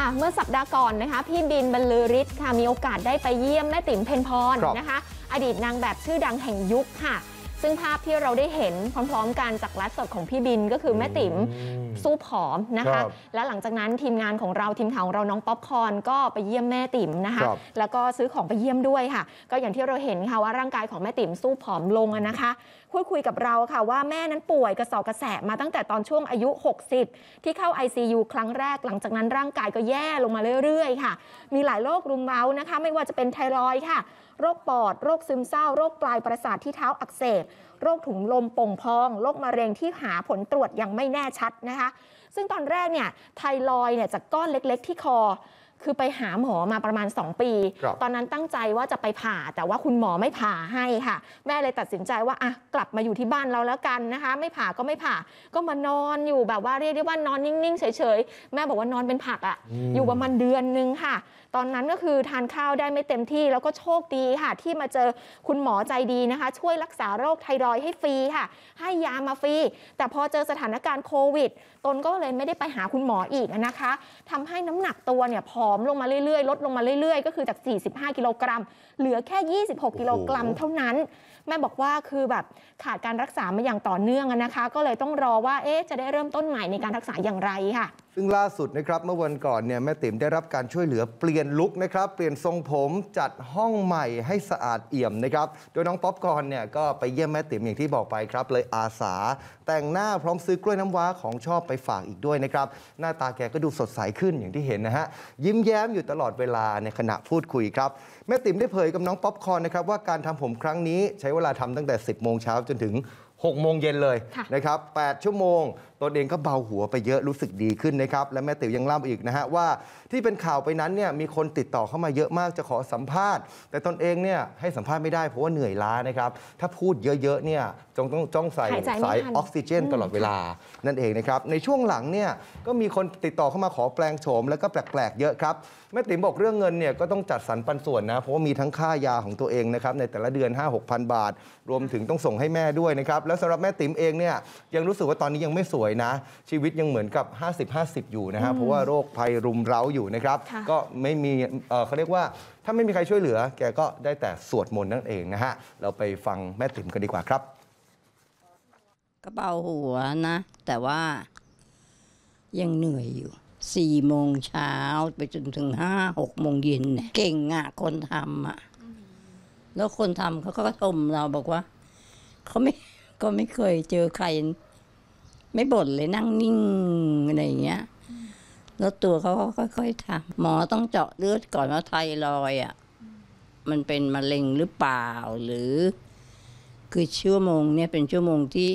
เมื่อสัปดาห์ก่อนนะคะพี่บินบรรลือฤทธิ์ค่ะมีโอกาสได้ไปเยี่ยมแม่ติ๋มเพ็ญพรนะคะอดีตนางแบบชื่อดังแห่งยุคค่ะซึ่งภาพที่เราได้เห็นพร้อมๆกันจากไลฟ์สดของพี่บินก็คือแม่ติ๋มสู้ผอมนะคะและหลังจากนั้นทีมงานของเราทีมข่าวของเราน้องป๊อปคอร์นก็ไปเยี่ยมแม่ติ๋มนะคะแล้วก็ซื้อของไปเยี่ยมด้วยค่ะก็อย่างที่เราเห็นค่ะว่าร่างกายของแม่ติ๋มสู้ผอมลงนะคะพูดคุยกับเราค่ะว่าแม่นั้นป่วยกระสอบกระแสะมาตั้งแต่ตอนช่วงอายุ60ที่เข้า ICU ครั้งแรกหลังจากนั้นร่างกายก็แย่ลงมาเรื่อยๆค่ะมีหลายโรครุมเร้านะคะไม่ว่าจะเป็นไทรอยด์ค่ะโรคปอดโรคซึมเศร้าโรคปลายประสาทที่เท้าอักเสบโรคถุงลมโป่งพองโรคมะเร็งที่หาผลตรวจยังไม่แน่ชัดนะคะซึ่งตอนแรกเนี่ยไทรอยด์เนี่ยจากก้อนเล็กๆที่คอคือไปหาหมอมาประมาณ2 ปีตอนนั้นตั้งใจว่าจะไปผ่าแต่ว่าคุณหมอไม่ผ่าให้ค่ะแม่เลยตัดสินใจว่าอ่ะกลับมาอยู่ที่บ้านเราแล้วกันนะคะไม่ผ่าก็ไม่ผ่าก็มานอนอยู่แบบว่าเรียกได้ว่านอนนิ่งๆเฉยๆแม่บอกว่านอนเป็นผักอ่ะอยู่ประมาณเดือนนึงค่ะตอนนั้นก็คือทานข้าวได้ไม่เต็มที่แล้วก็โชคดีค่ะที่มาเจอคุณหมอใจดีนะคะช่วยรักษาโรคไทรอยด์ให้ฟรีค่ะให้ยามาฟรีแต่พอเจอสถานการณ์โควิดตนก็เลยไม่ได้ไปหาคุณหมออีกนะคะทำให้น้ำหนักตัวเนี่ยผอมลงมาเรื่อยๆลดลงมาเรื่อยๆก็คือจาก45 กิโลกรัมเหลือแค่26 กิโลกรัมเท่านั้นแม่บอกว่าคือแบบขาดการรักษามาอย่างต่อเนื่องนะคะก็เลยต้องรอว่าจะได้เริ่มต้นใหม่ในการรักษาอย่างไรค่ะซึ่งล่าสุดนะครับเมื่อวันก่อนเนี่ยแม่ติ๋มได้รับการช่วยเหลือเปลี่ยนลุคนะครับเปลี่ยนทรงผมจัดห้องใหม่ให้สะอาดเอี่ยมนะครับโดยน้องป๊อปคอร์นเนี่ยก็ไปเยี่ยมแม่ติ๋มอย่างที่บอกไปครับเลยอาสาแต่งหน้าพร้อมซื้อกล้วยน้ำว้าของชอบไปฝากอีกด้วยนะครับหน้าตาแกก็ดูสดใสขึ้นอย่างที่เห็นนะฮะยิ้มแย้มอยู่ตลอดเวลาในขณะพูดคุยครับแม่ติ๋มได้เผยกับน้องป๊อปคอร์นนะครับว่าการทำผมครั้งนี้ใช้เวลาทำตั้งแต่ 10 โมงเช้าจนถึง6 โมงเย็นเลยนะครับ8 ชั่วโมงตนเองก็เบาหัวไปเยอะรู้สึกดีขึ้นนะครับและแม่ติ๋วยังเล่าอีกนะฮะว่าที่เป็นข่าวไปนั้นเนี่ยมีคนติดต่อเข้ามาเยอะมากจะขอสัมภาษณ์แต่ตนเองเนี่ยให้สัมภาษณ์ไม่ได้เพราะว่าเหนื่อยล้านะครับถ้าพูดเยอะๆเนี่ยต้องใส่สายออกซิเจนตลอดเวลานั่นเองนะครับในช่วงหลังเนี่ยก็มีคนติดต่อเข้ามาขอแปลงโฉมแล้วก็แปลกๆเยอะครับแม่ติ๋มบอกเรื่องเงินเนี่ยก็ต้องจัดสรรปันส่วนนะเพราะว่ามีทั้งค่ายาของตัวเองนะครับในแต่ละเดือน 5-6,000 บาทรวมถึงต้องส่งให้แม่ด้วยนะครับแล้วสำหรับแม่ติ๋มเองเนี่ยยังรู้สึกว่าตอนนี้ยังไม่สวยนะชีวิตยังเหมือนกับ50-50อยู่นะฮะเพราะว่าโรคภัยรุมเร้าอยู่นะครับก็ไม่มีเขาเรียกว่าถ้าไม่มีใครช่วยเหลือแกก็ได้แต่สวดมนต์นั่นเองนะฮะเราไปฟังแม่ติ๋มกันดีกว่าครับก็เบาหัวนะแต่ว่ายังเหนื่อยอยู่4 โมงเช้าไปจนถึง5-6 โมงเย็นเนี่ยเก่งอ่ะคนทำอ่ะแล้วคนทำเขาก็ชมเราบอกว่าเขาไม่เคยเจอใครไม่บ่นเลยนั่งนิ่งอะไรอย่างเงี้ยแล้วตัวเขาก็ค่อยๆทำหมอต้องเจาะเลือดก่อนว่าไทรอยด์อ่ะมันเป็นมะเร็งหรือเปล่าหรือคือชั่วโมงเนี่ยเป็นชั่วโมงที่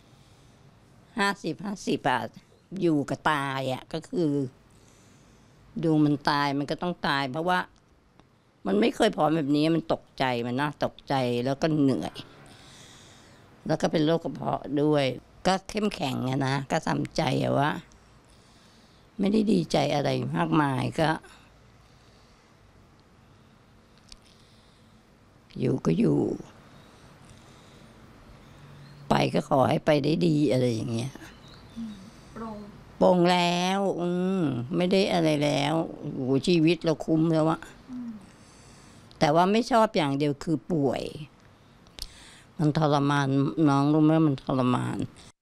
50 อ่ะอยู่กับตายอ่ะก็คือดูมันตายมันก็ต้องตายเพราะว่ามันไม่เคยผอมแบบนี้มันตกใจมันน่าตกใจแล้วก็เหนื่อยแล้วก็เป็นโรคกระเพาะด้วยก็เข้มแข็งนะก็ทำใจว่าไม่ได้ดีใจอะไรมากมายก็อยู่ก็อยู่ไปก็ขอให้ไปได้ดีอะไรอย่างเงี้ยปลงแล้วไม่ได้อะไรแล้วโอ้ชีวิตเราคุ้มแล้วอะแต่ว่าไม่ชอบอย่างเดียวคือป่วยมันทรมานน้องรู้ไหมมันทรมาน